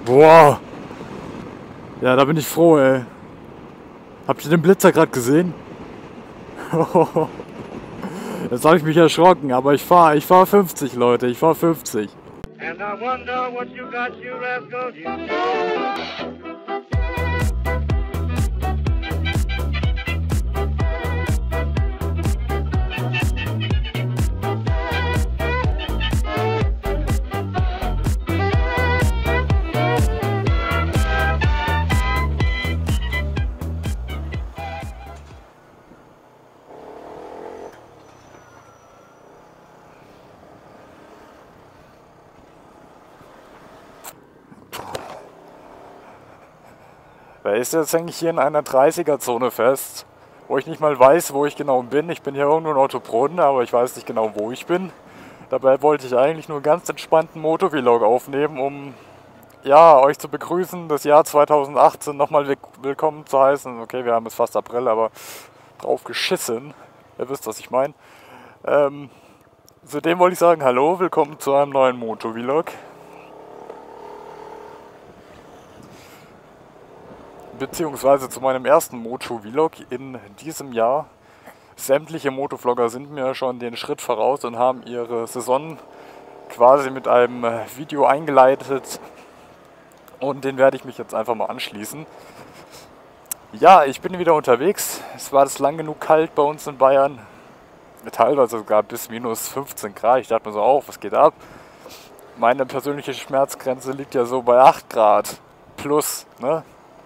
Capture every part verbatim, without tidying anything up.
Boah. Ja, da bin ich froh, ey. Habt ihr den Blitzer gerade gesehen? Jetzt habe ich mich erschrocken, aber ich fahre ich fahr fünfzig, Leute. Ich fahre fünfzig. And I wonder what you got, you rascal. Wer ist jetzt eigentlich hier in einer dreißiger-Zone fest, wo ich nicht mal weiß, wo ich genau bin. Ich bin hier irgendwo in Ottobrunn, aber ich weiß nicht genau, wo ich bin. Dabei wollte ich eigentlich nur einen ganz entspannten Motovlog aufnehmen, um ja, euch zu begrüßen, das Jahr zweitausendachtzehn nochmal willkommen zu heißen. Okay, wir haben es fast April, aber drauf geschissen. Ihr wisst, was ich meine. Ähm, zudem wollte ich sagen, hallo, willkommen zu einem neuen Motovlog. Beziehungsweise zu meinem ersten Motovlog in diesem Jahr. Sämtliche Motovlogger sind mir schon den Schritt voraus und haben ihre Saison quasi mit einem Video eingeleitet. Und den werde ich mich jetzt einfach mal anschließen. Ja, ich bin wieder unterwegs. Es war das lang genug kalt bei uns in Bayern. Teilweise sogar bis minus fünfzehn Grad. Ich dachte mir so, oh, was geht ab? Meine persönliche Schmerzgrenze liegt ja so bei acht Grad plus, ne?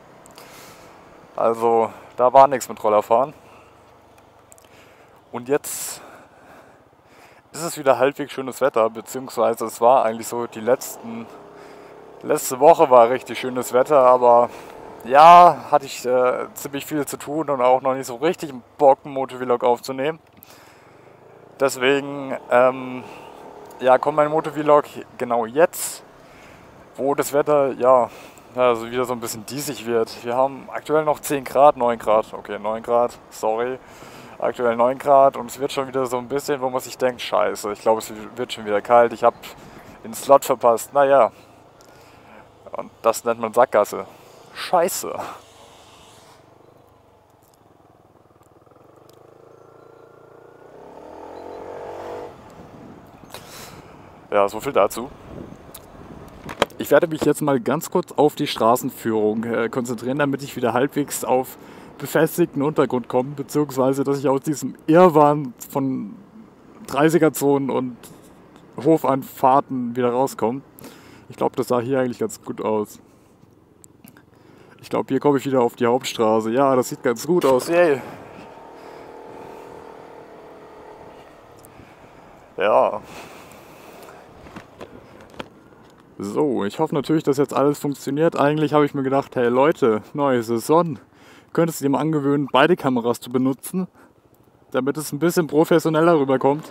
Also, da war nichts mit Rollerfahren. Und jetzt ist es wieder halbwegs schönes Wetter, beziehungsweise es war eigentlich so, die letzten, letzte Woche war richtig schönes Wetter, aber ja, hatte ich äh, ziemlich viel zu tun und auch noch nicht so richtig Bock, einen Motovlog aufzunehmen. Deswegen, ähm, ja, kommt mein Motovlog genau jetzt, wo das Wetter, ja, also wieder so ein bisschen diesig wird. Wir haben aktuell noch zehn Grad, neun Grad, okay, neun Grad, sorry, aktuell neun Grad und es wird schon wieder so ein bisschen, wo man sich denkt, scheiße, ich glaube, es wird schon wieder kalt, ich habe den Slot verpasst, naja, und das nennt man Sackgasse. Scheiße. Ja, so viel dazu. Ich werde mich jetzt mal ganz kurz auf die Straßenführung äh, konzentrieren, damit ich wieder halbwegs auf befestigten Untergrund komme, beziehungsweise dass ich aus diesem Irrwahn von dreißiger-Zonen und Hofanfahrten wieder rauskomme. Ich glaube, das sah hier eigentlich ganz gut aus. Ich glaube, hier komme ich wieder auf die Hauptstraße. Ja, das sieht ganz gut aus. Yay. Ja. So, ich hoffe natürlich, dass jetzt alles funktioniert. Eigentlich habe ich mir gedacht, hey Leute, neue Saison. Könntest du dir mal angewöhnen, beide Kameras zu benutzen, damit es ein bisschen professioneller rüberkommt.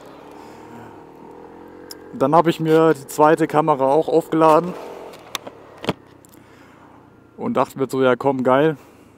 Dann habe ich mir die zweite Kamera auch aufgeladen und dachte mir so, ja komm, geil.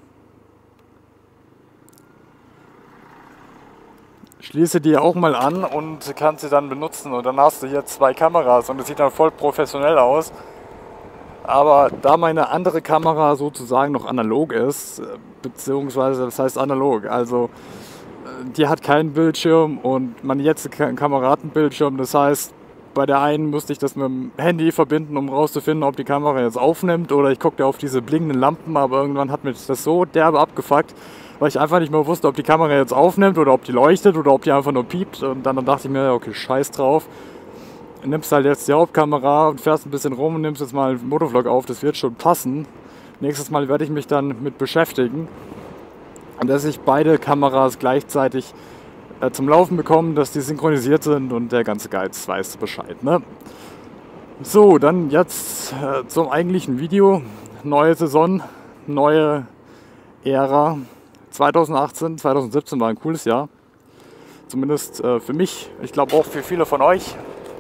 Schließe die auch mal an und kannst sie dann benutzen und dann hast du hier zwei Kameras und das sieht dann voll professionell aus. Aber da meine andere Kamera sozusagen noch analog ist, beziehungsweise das heißt analog, also die hat keinen Bildschirm und meine jetzige Kamera hat einen Bildschirm, das heißt, bei der einen musste ich das mit dem Handy verbinden, um rauszufinden, ob die Kamera jetzt aufnimmt oder ich guckte auf diese blinkenden Lampen, aber irgendwann hat mich das so derbe abgefuckt, weil ich einfach nicht mehr wusste, ob die Kamera jetzt aufnimmt oder ob die leuchtet oder ob die einfach nur piept. Und dann, dann dachte ich mir, okay, scheiß drauf. Nimmst halt jetzt die Hauptkamera und fährst ein bisschen rum und nimmst jetzt mal einen Motovlog auf, das wird schon passen. Nächstes Mal werde ich mich dann mit beschäftigen. Und dass ich beide Kameras gleichzeitig äh, zum Laufen bekomme, dass die synchronisiert sind und der ganze Geiz weiß Bescheid, ne? So, dann jetzt äh, zum eigentlichen Video. Neue Saison, neue Ära. zweitausendachtzehn, zweitausendsiebzehn war ein cooles Jahr. Zumindest äh, für mich, ich glaube auch für viele von euch.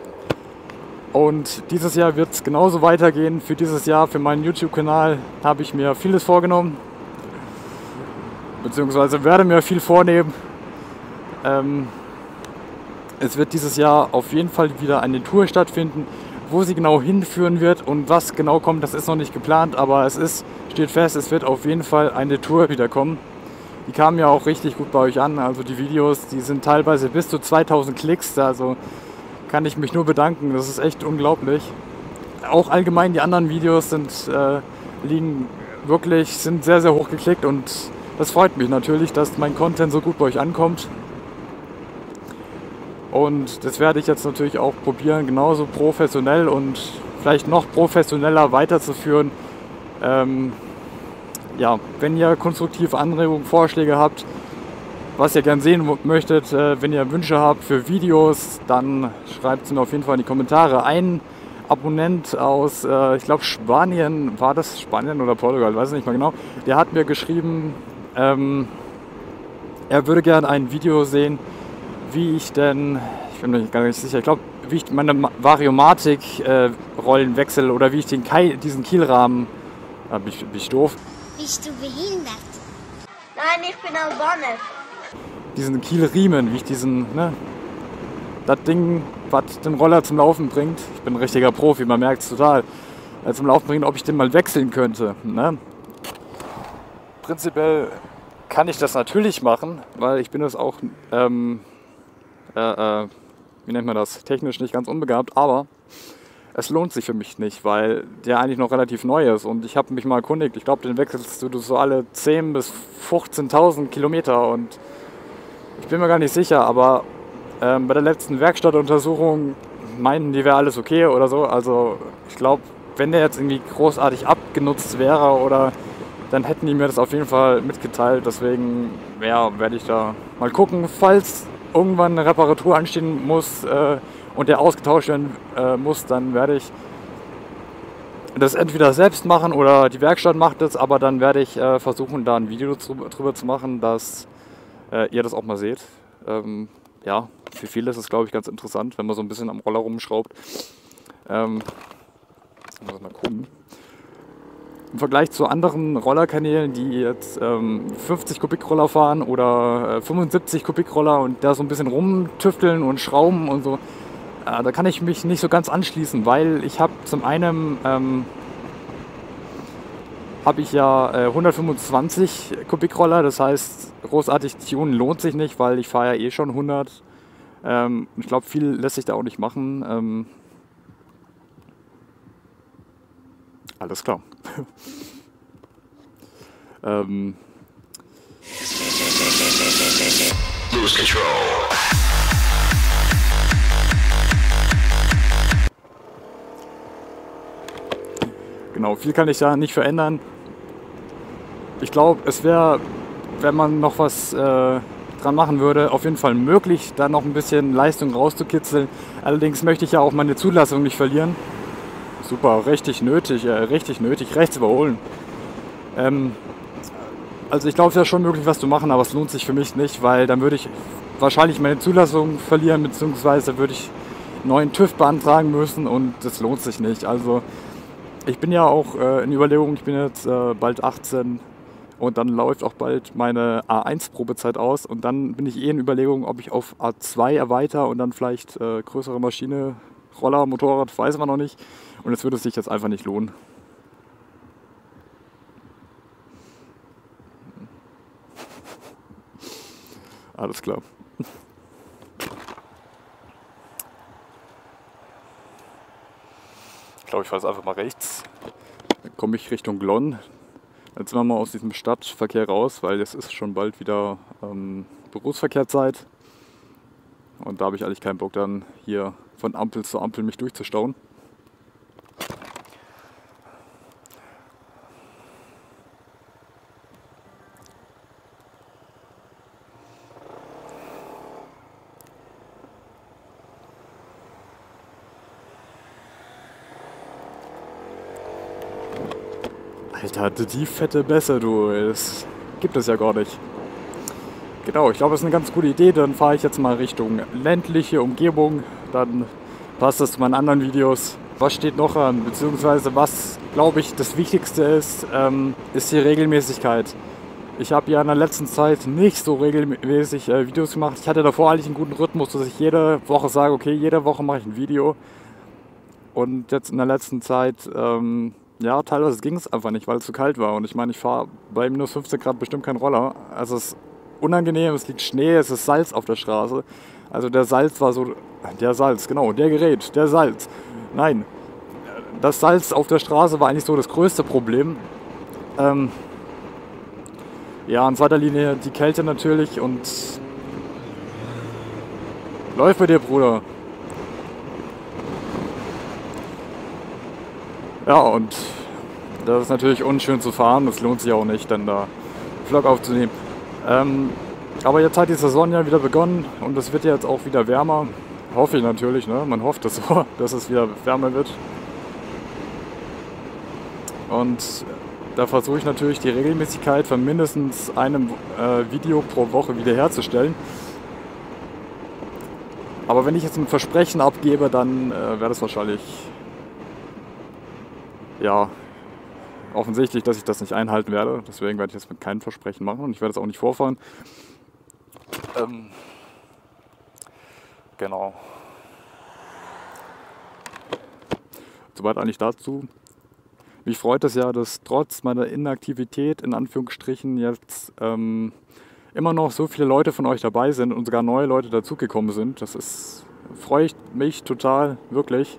Und dieses Jahr wird es genauso weitergehen. Für dieses Jahr, für meinen YouTube-Kanal, habe ich mir vieles vorgenommen. Beziehungsweise werde mir viel vornehmen. Ähm, es wird dieses Jahr auf jeden Fall wieder eine Tour stattfinden, Wo sie genau hinführen wird und was genau kommt, das ist noch nicht geplant, aber es ist, steht fest, es wird auf jeden Fall eine Tour wieder kommen. Die kamen ja auch richtig gut bei euch an, also die Videos, die sind teilweise bis zu zweitausend Klicks, also kann ich mich nur bedanken, das ist echt unglaublich. Auch allgemein die anderen Videos sind, äh, liegen wirklich, sind sehr, sehr hoch geklickt und das freut mich natürlich, dass mein Content so gut bei euch ankommt. Und das werde ich jetzt natürlich auch probieren, genauso professionell und vielleicht noch professioneller weiterzuführen. Ähm, ja, wenn ihr konstruktive Anregungen, Vorschläge habt, was ihr gern sehen möchtet, äh, wenn ihr Wünsche habt für Videos, dann schreibt es mir auf jeden Fall in die Kommentare. Ein Abonnent aus, äh, ich glaube Spanien, war das Spanien oder Portugal, weiß ich nicht mehr genau, der hat mir geschrieben, ähm, er würde gerne ein Video sehen, wie ich denn, ich bin mir gar nicht sicher, ich glaube, wie ich meine Variomatik-Rollen äh, wechsle oder wie ich den Keil, diesen Kielrahmen, äh, bin, ich, bin ich doof? Bist du behindert? Nein, ich bin Albaner. Diesen Kielriemen, wie ich diesen, ne, das Ding, was den Roller zum Laufen bringt, ich bin ein richtiger Profi, man merkt es total, äh, zum Laufen bringt, ob ich den mal wechseln könnte. Ne? Prinzipiell kann ich das natürlich machen, weil ich bin das auch, ähm, äh, äh, wie nennt man das, technisch nicht ganz unbegabt, aber es lohnt sich für mich nicht, weil der eigentlich noch relativ neu ist und ich habe mich mal erkundigt, ich glaube, den wechselst du so alle zehntausend bis fünfzehntausend Kilometer und ich bin mir gar nicht sicher, aber ähm, bei der letzten Werkstattuntersuchung meinten die, wäre alles okay oder so, also ich glaube, wenn der jetzt irgendwie großartig abgenutzt wäre oder dann hätten die mir das auf jeden Fall mitgeteilt, deswegen ja, werde ich da mal gucken, falls irgendwann eine Reparatur anstehen muss äh, und der ausgetauscht werden äh, muss, dann werde ich das entweder selbst machen oder die Werkstatt macht es, aber dann werde ich äh, versuchen, da ein Video drüber zu machen, dass äh, ihr das auch mal seht. Ähm, ja, für viele ist es, glaube ich, ganz interessant, wenn man so ein bisschen am Roller rumschraubt. Ähm, muss mal gucken. Im Vergleich zu anderen Rollerkanälen, die jetzt ähm, fünfzig Kubikroller fahren oder äh, fünfundsiebzig Kubikroller und da so ein bisschen rumtüfteln und schrauben und so, äh, da kann ich mich nicht so ganz anschließen, weil ich habe zum einen ähm, habe ich ja äh, hundertfünfundzwanzig Kubikroller, das heißt großartig tunen lohnt sich nicht, weil ich fahre ja eh schon hundert. Ähm, ich glaube, viel lässt sich da auch nicht machen. Ähm, alles klar. ähm. Lose control. Genau, viel kann ich da nicht verändern. Ich glaube, es wäre, wenn man noch was äh, dran machen würde, auf jeden Fall möglich, da noch ein bisschen Leistung rauszukitzeln. Allerdings möchte ich ja auch meine Zulassung nicht verlieren. Super, richtig nötig, äh, richtig nötig, rechts überholen. Ähm, also ich glaube, es wäre schon möglich, was zu machen, aber es lohnt sich für mich nicht, weil dann würde ich wahrscheinlich meine Zulassung verlieren, beziehungsweise würde ich einen neuen TÜV beantragen müssen und das lohnt sich nicht. Also ich bin ja auch äh, in Überlegung, ich bin jetzt äh, bald achtzehn und dann läuft auch bald meine A eins Probezeit aus und dann bin ich eh in Überlegung, ob ich auf A zwei erweitere und dann vielleicht äh, größere Maschine, Roller, Motorrad, weiß man noch nicht. Und es würde sich jetzt einfach nicht lohnen. Alles klar. Ich glaube, ich fahre jetzt einfach mal rechts. Dann komme ich Richtung Glonn. Jetzt sind wir mal aus diesem Stadtverkehr raus, weil es ist schon bald wieder ähm, Berufsverkehrzeit. Und da habe ich eigentlich keinen Bock, dann hier von Ampel zu Ampel mich durchzustauen. Alter, die fette Bässe, du, das gibt es ja gar nicht. Genau, ich glaube, das ist eine ganz gute Idee. Dann fahre ich jetzt mal Richtung ländliche Umgebung. Dann passt das zu meinen anderen Videos. Was steht noch an? Beziehungsweise was, glaube ich, das Wichtigste ist, ähm, ist die Regelmäßigkeit. Ich habe ja in der letzten Zeit nicht so regelmäßig äh, Videos gemacht. Ich hatte davor eigentlich einen guten Rhythmus, dass ich jede Woche sage, okay, jede Woche mache ich ein Video. Und jetzt in der letzten Zeit, ähm, ja, teilweise ging es einfach nicht, weil es zu kalt war. Und ich meine, ich fahre bei minus fünfzehn Grad bestimmt keinen Roller. Also es ist unangenehm, es liegt Schnee, es ist Salz auf der Straße. Also der Salz war so, der Salz, genau, der Gerät, der Salz. Nein, das Salz auf der Straße war eigentlich so das größte Problem. Ähm, ja, in zweiter Linie die Kälte natürlich und... Läuft bei dir, Bruder. Ja, und das ist natürlich unschön zu fahren, das lohnt sich auch nicht, dann da Vlog aufzunehmen. Ähm, aber jetzt hat die Saison ja wieder begonnen und es wird jetzt auch wieder wärmer. Hoffe ich natürlich, ne? Man hofft es so, dass es wieder wärmer wird. Und da versuche ich natürlich die Regelmäßigkeit von mindestens einem äh, Video pro Woche wiederherzustellen. Aber wenn ich jetzt ein Versprechen abgebe, dann äh, wäre das wahrscheinlich, ja, offensichtlich, dass ich das nicht einhalten werde. Deswegen werde ich jetzt mit keinem Versprechen machen und ich werde es auch nicht vorfahren. Ähm, genau. Soweit eigentlich dazu. Mich freut es ja, dass trotz meiner Inaktivität in Anführungsstrichen jetzt ähm, immer noch so viele Leute von euch dabei sind und sogar neue Leute dazugekommen sind. Das ist, freut mich total, wirklich.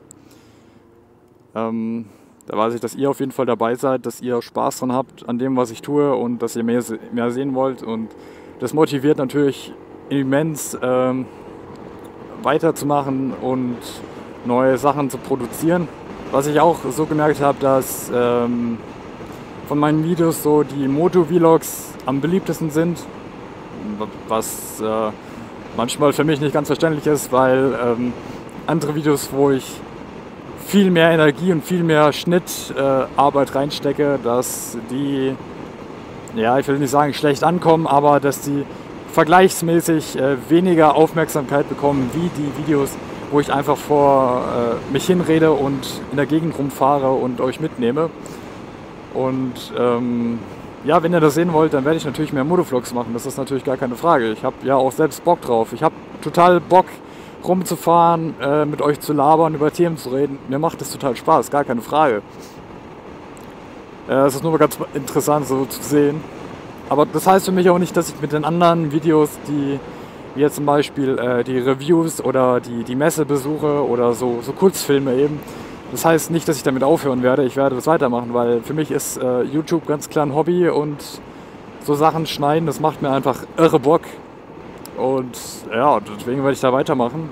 Ähm, da weiß ich, dass ihr auf jeden Fall dabei seid, dass ihr Spaß dran habt an dem, was ich tue und dass ihr mehr, mehr sehen wollt. Und das motiviert natürlich immens, ähm, weiterzumachen und neue Sachen zu produzieren. Was ich auch so gemerkt habe, dass ähm, von meinen Videos so die Moto-Vlogs am beliebtesten sind, was äh, manchmal für mich nicht ganz verständlich ist, weil ähm, andere Videos, wo ich viel mehr Energie und viel mehr Schnittarbeit äh, reinstecke, dass die, ja, ich will nicht sagen schlecht ankommen, aber dass die vergleichsmäßig äh, weniger Aufmerksamkeit bekommen wie die Videos, wo ich einfach vor äh, mich hinrede und in der Gegend rumfahre und euch mitnehme. Und ähm, ja, wenn ihr das sehen wollt, dann werde ich natürlich mehr Motovlogs machen, das ist natürlich gar keine Frage. Ich habe ja auch selbst Bock drauf. Ich habe total Bock rumzufahren, äh, mit euch zu labern, über Themen zu reden. Mir macht das total Spaß, gar keine Frage. Es äh, ist nur ganz interessant so zu sehen. Aber das heißt für mich auch nicht, dass ich mit den anderen Videos, die wie jetzt zum Beispiel äh, die Reviews oder die, die Messebesuche oder so, so Kurzfilme eben. Das heißt nicht, dass ich damit aufhören werde, ich werde das weitermachen, weil für mich ist äh, YouTube ganz klar ein Hobby und so Sachen schneiden, das macht mir einfach irre Bock. Und ja, deswegen werde ich da weitermachen.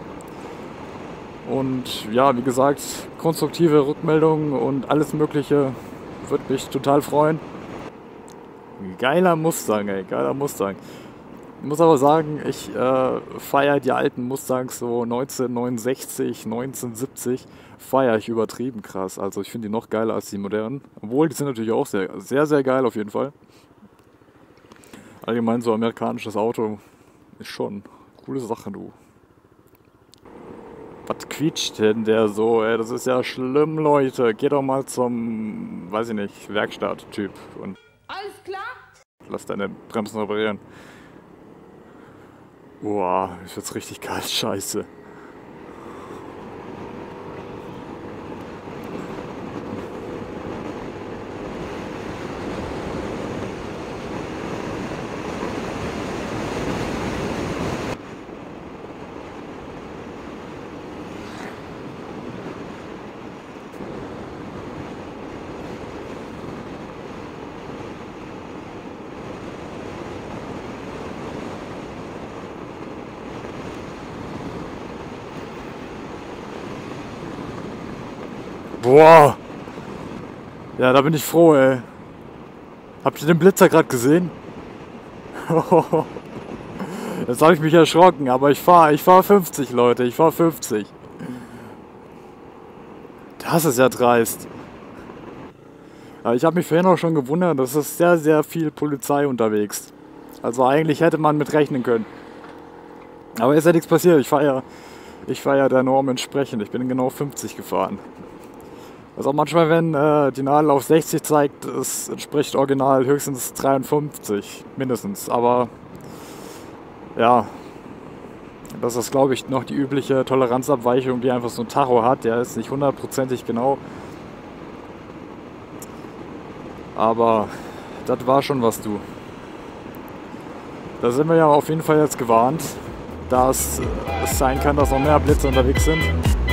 Und ja, wie gesagt, konstruktive Rückmeldungen und alles Mögliche würde mich total freuen. Geiler Mustang, ey, geiler Mustang. Ich muss aber sagen, ich äh, feiere die alten Mustangs so neunzehnhundertneunundsechzig, neunzehnhundertsiebzig, feiere ich übertrieben krass. Also ich finde die noch geiler als die modernen. Obwohl, die sind natürlich auch sehr, sehr, sehr geil auf jeden Fall. Allgemein so amerikanisches Auto ist schon eine coole Sache, du. Was quietscht denn der so, ey? Das ist ja schlimm, Leute. Geh doch mal zum, weiß ich nicht, Werkstatt-Typ und alles klar? Lass deine Bremsen reparieren. Boah, ist jetzt richtig kalt, scheiße. Boah! Ja, da bin ich froh, ey. Habt ihr den Blitzer gerade gesehen? Jetzt habe ich mich erschrocken, aber ich fahre ich fahr fünfzig, Leute. Ich fahre fünfzig. Das ist ja dreist. Aber ich habe mich vorhin auch schon gewundert, dass es sehr, sehr viel Polizei unterwegs. Also eigentlich hätte man mit rechnen können. Aber ist ja nichts passiert. Ich fahre ja, ich fahr ja der Norm entsprechend. Ich bin genau fünfzig gefahren. Also auch manchmal, wenn äh, die Nadel auf sechzig zeigt, es entspricht original höchstens dreiundfünfzig, mindestens. Aber ja, Das ist, glaube ich, noch die übliche Toleranzabweichung, die einfach so ein Tacho hat. Der ist nicht hundertprozentig genau. Aber das war schon was, du. Da sind wir ja auf jeden Fall jetzt gewarnt, dass es sein kann, dass noch mehr Blitze unterwegs sind.